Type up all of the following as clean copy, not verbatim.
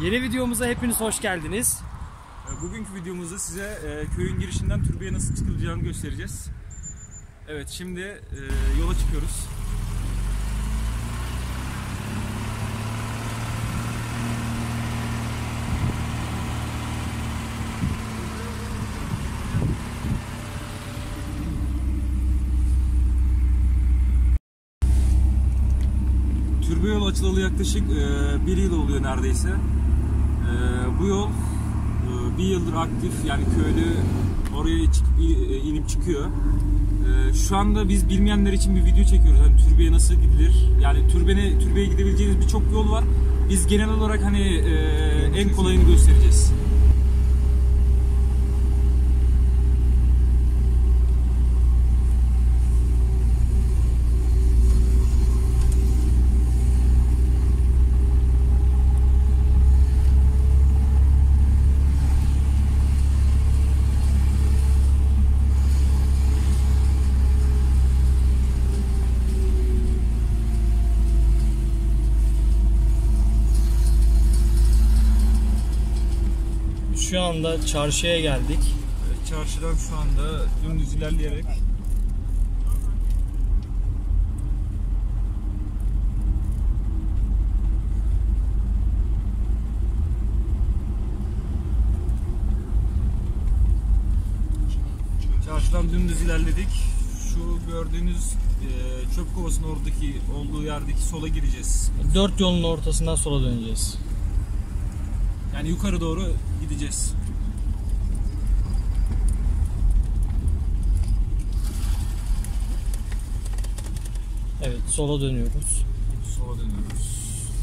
Yeni videomuza hepiniz hoş geldiniz. Bugünkü videomuzda size köyün girişinden türbeye nasıl çıkılacağını göstereceğiz. Evet, şimdi yola çıkıyoruz. Türbe yolu açılalı yaklaşık bir yıl oluyor neredeyse. Bu yol bir yıldır aktif, yani köylü oraya inip çıkıyor. Şu anda biz bilmeyenler için bir video çekiyoruz. Hani türbeye nasıl gidilir? Yani türbeye gidebileceğiniz birçok yol var. Biz genel olarak hani en kolayını göstereceğiz. Şu anda çarşıya geldik. Çarşıdan şu anda dümdüz ilerleyerek ilerledik. Şu gördüğünüz çöp kovasının olduğu yerdeki sola gireceğiz. Dört yolun ortasından sola döneceğiz. Yani yukarı doğru gideceğiz. Evet, sola dönüyoruz. Sola dönüyoruz.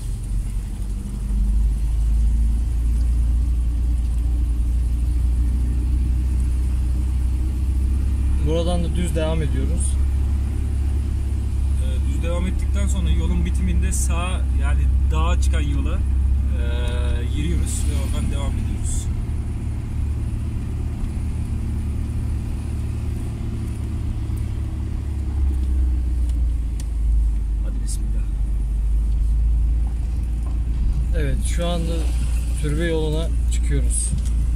Buradan da düz devam ediyoruz. Düz devam ettikten sonra yolun bitiminde sağ, yani dağa çıkan yola giriyoruz ve oradan devam ediyoruz. Hadi bismillah. Evet, şu anda türbe yoluna çıkıyoruz.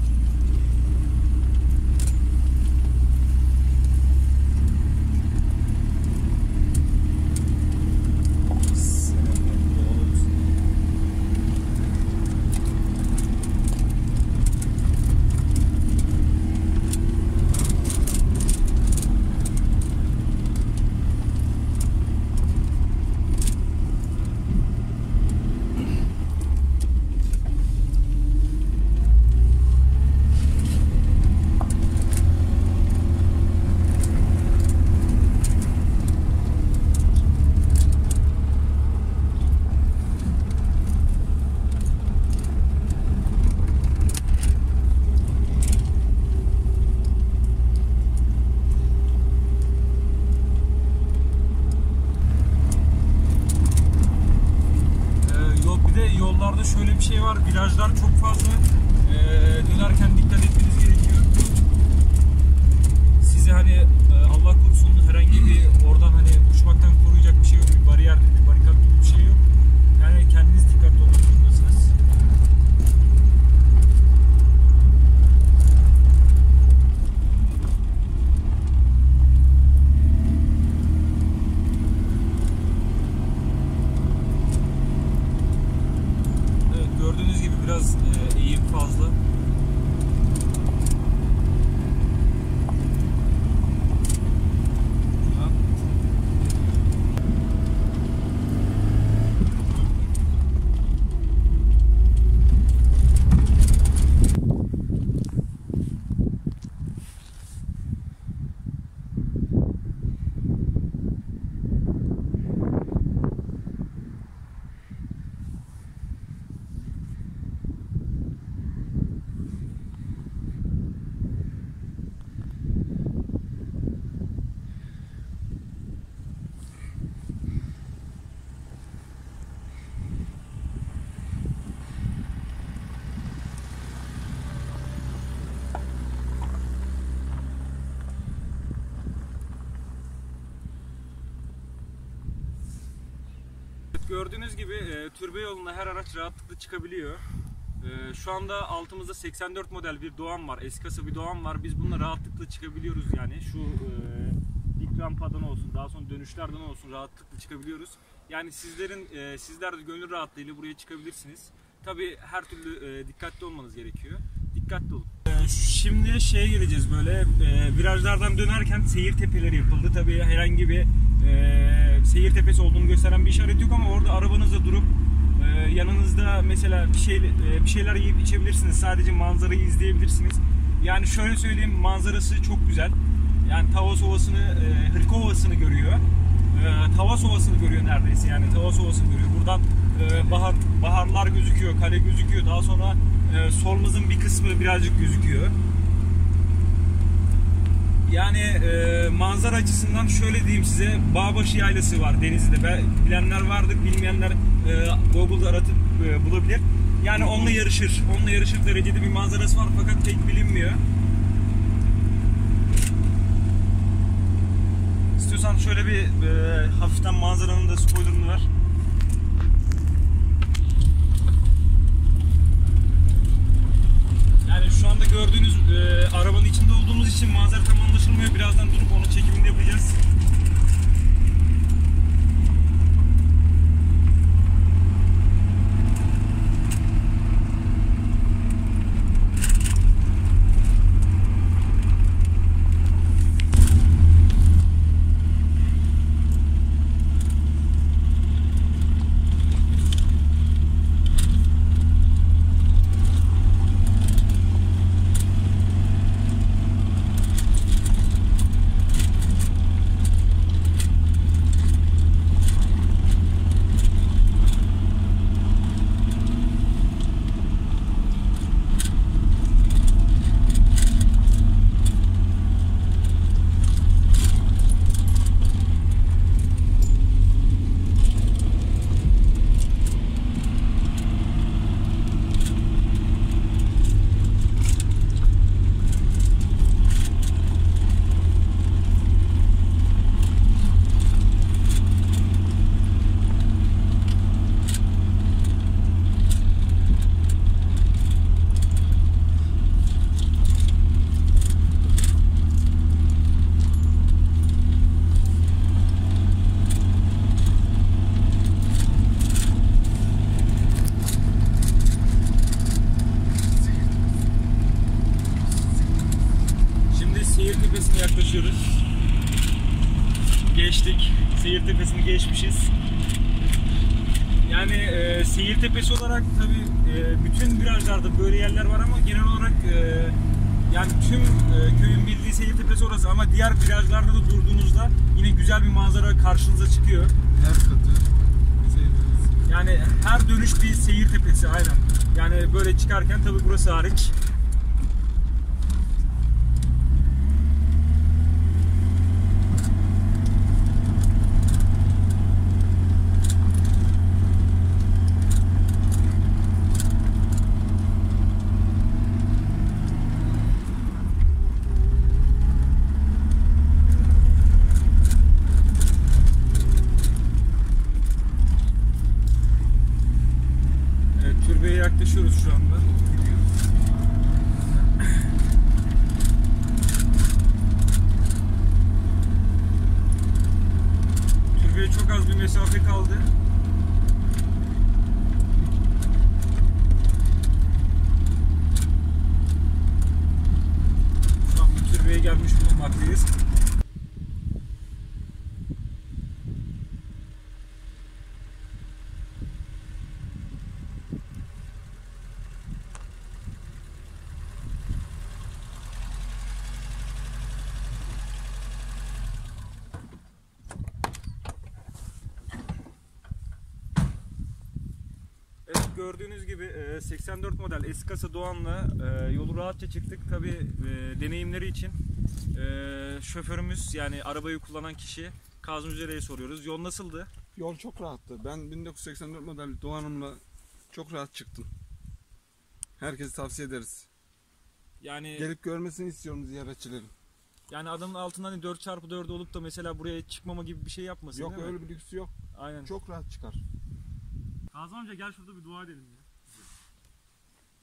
Yollarda şöyle bir şey var, virajlar çok fazla, dönerken dikkat etmeniz gerekiyor. Size hani Allah korusun herhangi bir oradan hani uçmaktan koruyacak bir şey yok, bir bariyer, bir barikat gibi bir şey yok. Yani kendiniz dikkatli olmak zorundasınız. Gördüğünüz gibi biraz eğim fazla. Gördüğünüz gibi türbe yoluna her araç rahatlıkla çıkabiliyor. Şu anda altımızda 84 model bir Doğan var. Eski kasa bir Doğan var. Biz bununla rahatlıkla çıkabiliyoruz yani. Şu dik rampadan olsun, daha sonra dönüşlerden olsun rahatlıkla çıkabiliyoruz. Yani sizler de gönül rahatlığıyla buraya çıkabilirsiniz. Tabii her türlü dikkatli olmanız gerekiyor. Dikkatli olun. Şimdi şeye geleceğiz böyle. Virajlardan dönerken seyir tepeleri yapıldı. Tabii herhangi bir seyir tepesi olduğunu gösteren bir işaret yok ama orada arabanızda durup yanınızda mesela bir şeyler yiyip içebilirsiniz. Sadece manzarayı izleyebilirsiniz. Yani şöyle söyleyeyim, manzarası çok güzel. Yani Tavas Ovası'nı, Hırka Ovası'nı görüyor. Tavas Ovası'nı görüyor neredeyse. Yani Tavas Ovası'nı görüyor. Buradan baharlar gözüküyor, kale gözüküyor. Daha sonra solumuzun bir kısmı birazcık gözüküyor. Yani manzara açısından şöyle diyeyim size, Bağbaşı Yaylası var Denizli'de. Bilenler vardır, bilmeyenler Google'da aratıp bulabilir. Yani onunla yarışır derecede bir manzarası var fakat pek bilinmiyor. İstiyorsan şöyle bir hafiften manzaranın da spoilerını ver. Yani şu anda gördüğünüz arabanın içinde olduğumuz için manzara tam anlaşılmıyor. Birazdan durup onun çekimini yapacağız. Tepesi'ne yaklaşıyoruz. Geçtik. Seyir Tepesi'ni geçmişiz. Yani Seyir Tepesi olarak tabii bütün virajlarda böyle yerler var ama genel olarak yani tüm köyün bildiği Seyir Tepesi orası ama diğer virajlarda da durduğunuzda yine güzel bir manzara karşınıza çıkıyor. Her katı Seyir Tepesi. Yani her dönüş bir Seyir Tepesi aynen. Yani böyle çıkarken tabii burası hariç. Türbeye yaklaşıyoruz şu anda. Türbeye çok az bir mesafe kaldı. Şu an bir türbeye gelmiş bulunmaktayız. Evet, gördüğünüz gibi 84 model eski kasa Doğan'la yolu rahatça çıktık. Tabi deneyimleri için şoförümüz yani arabayı kullanan kişi Kazım Üzere'ye soruyoruz. Yol nasıldı? Yol çok rahattı. Ben 1984 model Doğan'ımla çok rahat çıktım. Herkese tavsiye ederiz. Yani Gelip görmesini istiyorum ziyaretçilerin. yani adamın altından hani 4x4 olup da mesela buraya çıkmama gibi bir şey yapmasın. Yok değil mi? öyle bir lüksü yok. Aynen. Çok rahat çıkar. Kazım amca gel şurada bir dua edelim ya.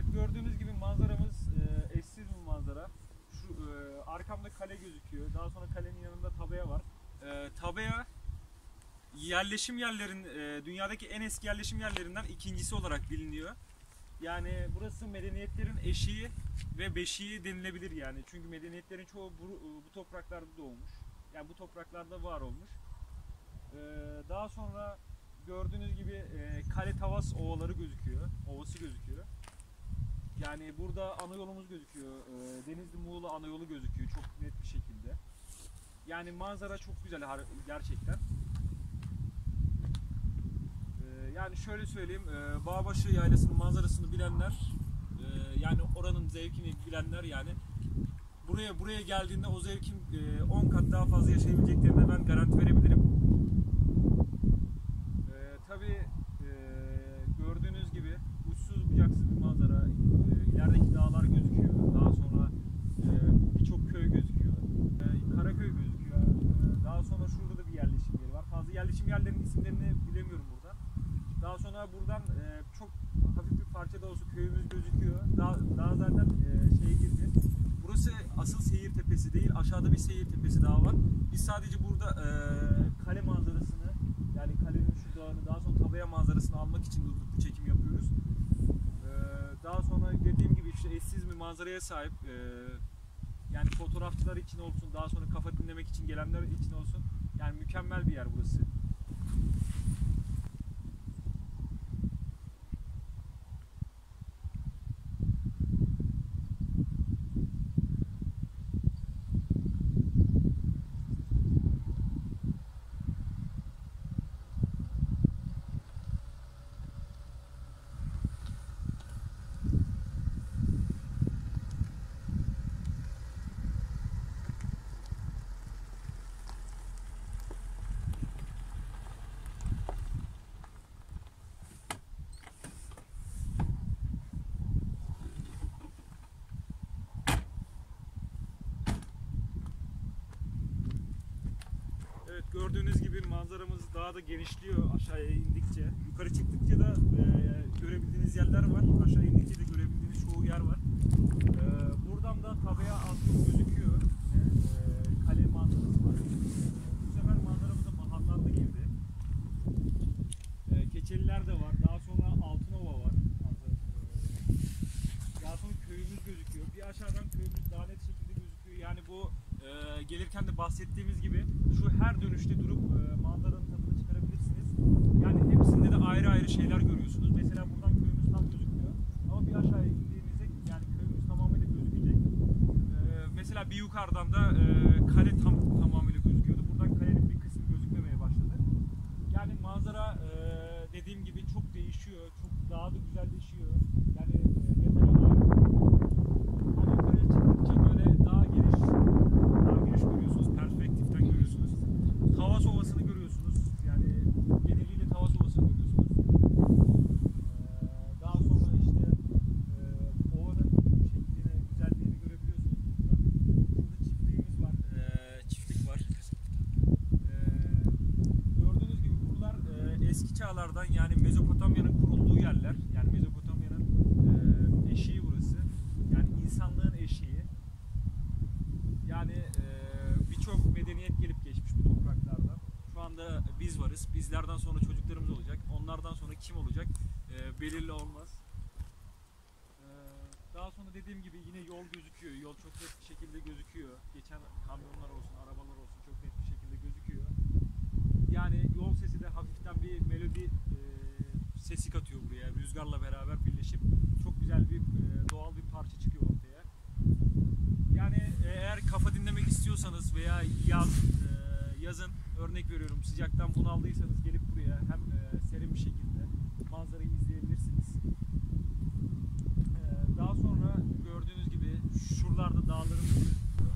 gördüğünüz gibi manzaramız eşsiz bir manzara. Şu arkamda kale gözüküyor. Daha sonra kalenin yanında Tabea var. Tabea yerleşim yerlerin dünyadaki en eski yerleşim yerlerinden ikincisi olarak biliniyor. Yani burası medeniyetlerin eşiği ve beşiği denilebilir yani. Çünkü medeniyetlerin çoğu bu topraklarda doğmuş. Yani bu topraklarda var olmuş. Daha sonra gördüğünüz gibi Kale Tavas ovaları gözüküyor. Ovası gözüküyor. Yani burada ana yolumuz gözüküyor. Denizli Muğla ana yolu gözüküyor çok net bir şekilde. Yani manzara çok güzel gerçekten. Yani şöyle söyleyeyim, Bağbaşı Yaylası'nın manzarasını bilenler, yani oranın zevkini bilenler yani buraya geldiğinde o zevkin 10 kat daha fazla yaşayabileceklerine ben garanti verebilirim. Tabii gördüğünüz gibi uçsuz bucaksız bir manzara, ilerideki dağlar gözüküyor, daha sonra birçok köy gözüküyor, Karaköy gözüküyor, daha sonra şurada da bir yerleşim yeri var. Fazla yerleşim yerlerinin isimlerini bilemiyorum burada. Daha sonra buradan çok hafif bir parça da olsa köyümüz gözüküyor. Daha zaten şeye girdi. Burası asıl seyir tepesi değil, aşağıda bir seyir tepesi daha var. Biz sadece burada kale manzarasını, yani kalenin şu dağını, daha sonra Tabea manzarasını almak için durduk bu çekim yapıyoruz. Daha sonra dediğim gibi işte eşsiz bir manzaraya sahip. Yani fotoğrafçılar için olsun, daha sonra kafa dinlemek için gelenler için olsun. Yani mükemmel bir yer burası. Evet, gördüğünüz gibi manzaramız daha da genişliyor aşağıya indikçe. Yukarı çıktıkça da görebildiğiniz yerler var. Aşağı indikçe de görebildiğiniz çoğu yer var. Buradan da Tabea az çok gözüküyor. Kale manzarası var. Bu sefer manzaramıza baharlar da girdi. Keçeliler de var. Daha sonra Altınova var. Daha sonra köyümüz gözüküyor. Bir aşağıdan köyümüz daha net şekilde gözüküyor. Yani bu gelirken de bahsettiğimiz gibi şu her dönüşte durup manzaranın tadını çıkarabilirsiniz. Yani hepsinde de ayrı ayrı şeyler görüyorsunuz. Mesela buradan köyümüz tam gözükmüyor. Ama bir aşağıya indiğinizde yani köyümüz tamamıyla gözükecek. Mesela bir yukarıdan da kale tamamıyla gözüküyordu. Buradan kalenin bir kısmı gözükmemeye başladı. Yani manzara dediğim gibi çok değişiyor. Çok daha da güzelleşiyor. Yani detaya dair. Hani yukarıya çıktıkça böyle daha geniş görüyorsunuz. Perspektiften görüyorsunuz. Tavas Ovası'nı görüyorsunuz. Yani geneliyle Tavas Ovası'nı görüyorsunuz. Daha sonra işte ovanın şeklini, güzelliğini görebiliyorsunuz burada. Burada çiftliğimiz var. Çiftlik var. Gördüğünüz gibi buralar eski çağlardan, yani Mezopotamya'nın kurulduğu yerler. Yani Mezopotamya'nın eşiği burası. Yani insanlığın eşiği. Yani birçok medeniyet gelip geçmiş bu topraklardan. Şu anda biz varız. Bizlerden sonra çocuklarımız olacak. Onlardan sonra kim olacak belirli olmaz. Daha sonra dediğim gibi yine yol gözüküyor. Yol çok net bir şekilde gözüküyor. Geçen kamyonlar olsun, arabalar olsun çok net bir şekilde gözüküyor. Yani yol sesi de hafiften bir melodi sesi katıyor buraya. Rüzgarla beraber birleşip çok güzel bir doğal bir parça çıkıyor ortaya. Yani eğer kafa dinlemek istiyorsanız veya yazın örnek veriyorum sıcaktan bunaldıysanız gelip buraya hem serin bir şekilde manzarayı izleyebilirsiniz. Daha sonra gördüğünüz gibi şuralarda dağlarımız gözüküyor.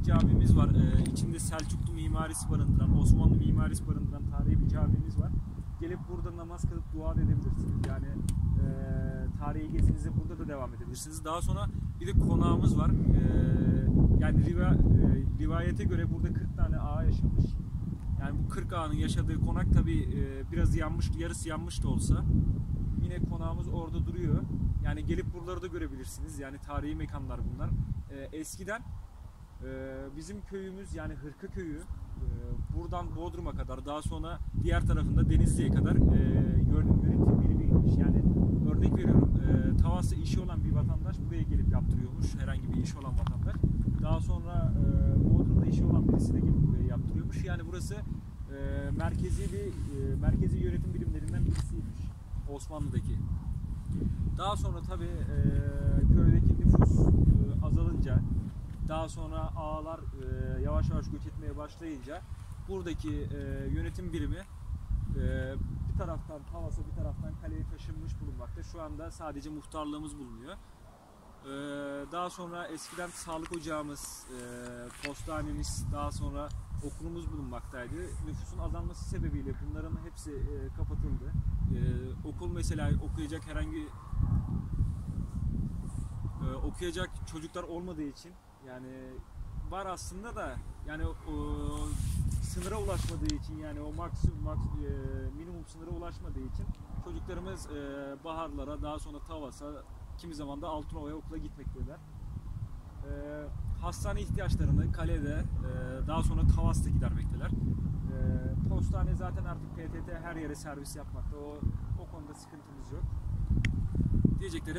camimiz var. İçinde Selçuklu mimarisi barındıran, Osmanlı mimarisi barındıran tarihi bir camimiz var. Gelip burada namaz kılıp dua da edebilirsiniz. Yani tarihi gezinize burada da devam edebilirsiniz. Daha sonra bir de konağımız var. Yani rivayete göre burada 40 tane ağa yaşamış. Yani bu 40 ağanın yaşadığı konak tabi biraz yanmış, yarısı yanmış da olsa yine konağımız orada duruyor. Yani gelip buraları da görebilirsiniz. Yani tarihi mekanlar bunlar. Eskiden bizim köyümüz yani Hırka köyü buradan Bodrum'a kadar, daha sonra diğer tarafında Denizli'ye kadar yönetim birimiymiş. Yani örnek veriyorum, Tavas'ta işi olan bir vatandaş buraya gelip yaptırıyormuş. Herhangi bir işi olan vatandaş. Daha sonra Bodrum'da işi olan birisi de gelip buraya yaptırıyormuş. Yani burası merkezi yönetim birimlerinden birisiymiş Osmanlı'daki. Daha sonra tabi köydeki nüfus azalınca, daha sonra ağalar yavaş yavaş göç etmeye başlayınca buradaki yönetim birimi bir taraftan Tavas'a, bir taraftan kaleye taşınmış bulunmakta. Şu anda sadece muhtarlığımız bulunuyor. Daha sonra eskiden sağlık ocağımız, postanemiz, daha sonra okulumuz bulunmaktaydı. Nüfusun azalması sebebiyle bunların hepsi kapatıldı. Okul mesela okuyacak çocuklar olmadığı için, yani var aslında da yani sınıra ulaşmadığı için, yani o minimum sınıra ulaşmadığı için çocuklarımız Baharlara, daha sonra Tavas'a, kimi zaman da Altınova'ya okula gitmektedirler. Hastane ihtiyaçlarını kalede, daha sonra Tavas'ta gidermekteler. Postane zaten artık PTT her yere servis yapmakta. O konuda sıkıntımız yok. Diyeceklerim.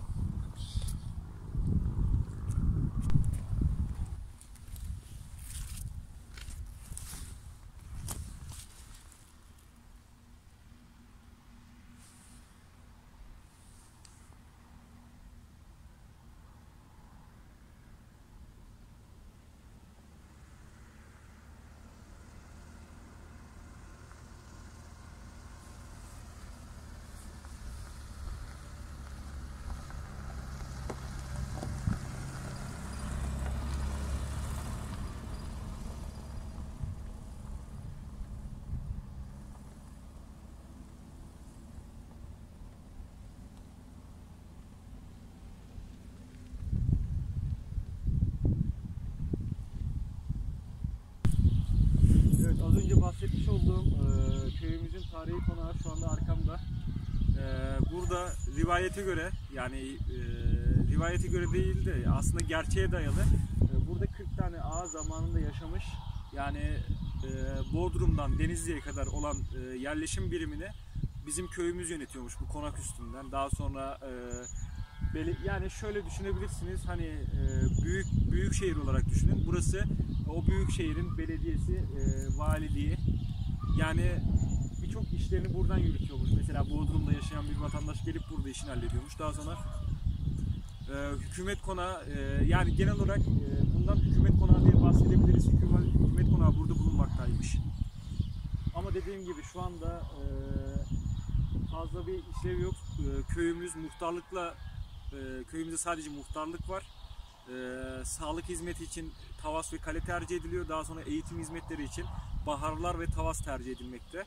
Az önce bahsetmiş olduğum köyümüzün tarihi konağı şu anda arkamda. Burada rivayete göre, yani rivayete göre değil de aslında gerçeğe dayalı, burada 40 tane ağa zamanında yaşamış. Yani Bodrum'dan Denizli'ye kadar olan yerleşim birimini bizim köyümüz yönetiyormuş bu konak üstünden. Daha sonra yani şöyle düşünebilirsiniz, hani büyük şehir olarak düşünün. Burası o büyük şehrin belediyesi, valiliği. Yani birçok işlerini buradan yürütüyormuş. Mesela Bodrum'da yaşayan bir vatandaş gelip burada işini hallediyormuş. Daha sonra hükümet konağı, yani genel olarak bundan hükümet konağı diye bahsedebiliriz. Hükümet konağı burada bulunmaktaymış. Ama dediğim gibi şu anda fazla bir işlev yok. Köyümüz muhtarlıkla, köyümüzde sadece muhtarlık var. Sağlık hizmeti için Tavas ve kale tercih ediliyor. Daha sonra eğitim hizmetleri için Baharlar ve Tavas tercih edilmekte.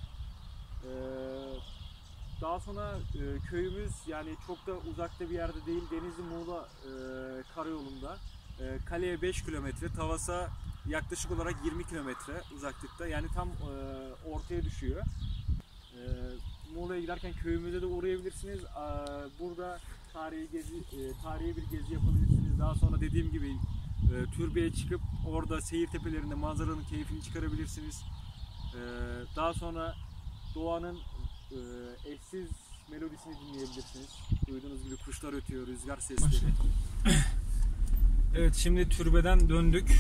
Daha sonra köyümüz yani çok da uzakta bir yerde değil. Denizli-Muğla karayolunda. Kaleye 5 kilometre, Tavas'a yaklaşık olarak 20 kilometre uzaklıkta. Yani tam ortaya düşüyor. Muğla'ya giderken köyümüze de uğrayabilirsiniz. Burada tarihi bir gezi yapabilirsiniz. Daha sonra dediğim gibi türbeye çıkıp orada seyir tepelerinde manzaranın keyfini çıkarabilirsiniz. Daha sonra doğanın eşsiz melodisini dinleyebilirsiniz. Duyduğunuz gibi kuşlar ötüyor, rüzgar sesleri. Evet, şimdi türbeden döndük.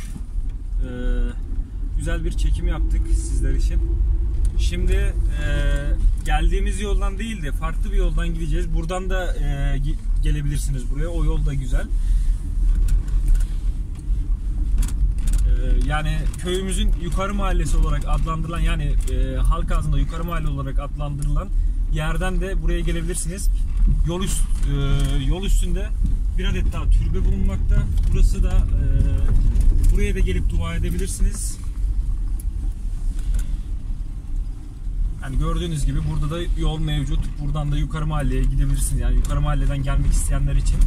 Güzel bir çekim yaptık sizler için. Şimdi geldiğimiz yoldan değil de farklı bir yoldan gideceğiz. Buradan da gelebilirsiniz buraya. O yol da güzel. Yani köyümüzün yukarı mahallesi olarak adlandırılan, yani halk ağzında yukarı mahalle olarak adlandırılan yerden de buraya gelebilirsiniz. Yol üstünde bir adet daha türbe bulunmakta. Burası da Buraya da gelip dua edebilirsiniz. Yani gördüğünüz gibi burada da yol mevcut. Buradan da yukarı mahalleye gidebilirsiniz. Yani yukarı mahalleden gelmek isteyenler için.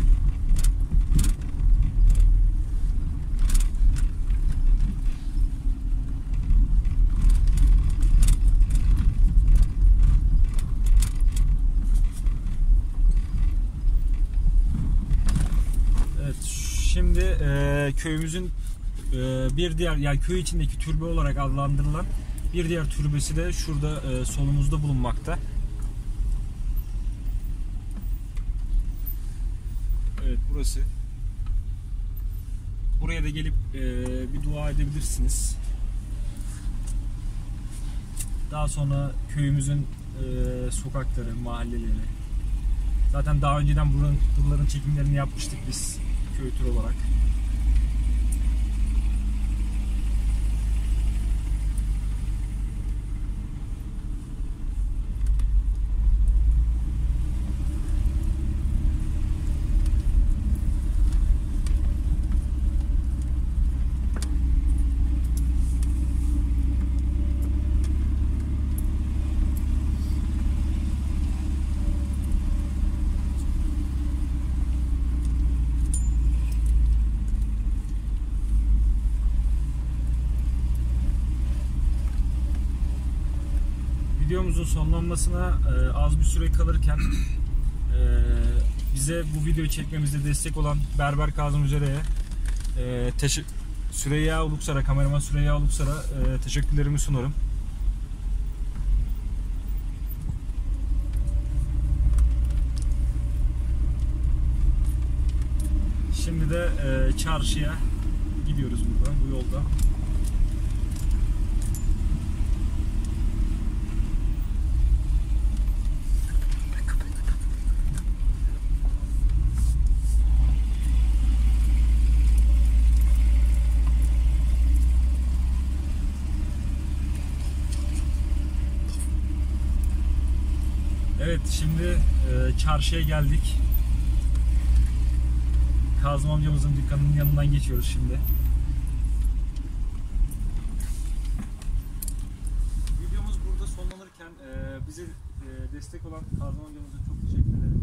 Evet, şimdi köyümüzün bir diğer, yani köy içindeki türbe olarak adlandırılan bir diğer türbesi de şurada solumuzda bulunmakta. Evet, burası. Buraya da gelip bir dua edebilirsiniz. Daha sonra köyümüzün sokakları, mahalleleri. Zaten daha önceden buraların çekimlerini yapmıştık biz köy turu olarak. Videomuzun sonlanmasına az bir süre kalırken bize bu videoyu çekmemizde destek olan Berber Kazım Üzere'ye, Süreyya Uluksar'a, kameraman Süreyya Uluksar'a teşekkürlerimi sunarım. Şimdi de çarşıya gidiyoruz bu yolda. Evet, şimdi çarşıya geldik. Kazım amcamızın dükkanının yanından geçiyoruz şimdi. Videomuz burada sonlanırken bize destek olan Kazım amcamıza çok teşekkür ederiz.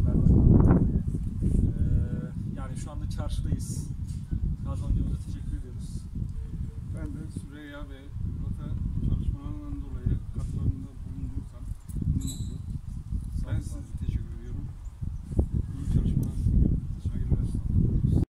Yani şu anda çarşıdayız. Kazım amcamıza teşekkür ediyoruz. Ben de Süreyya ve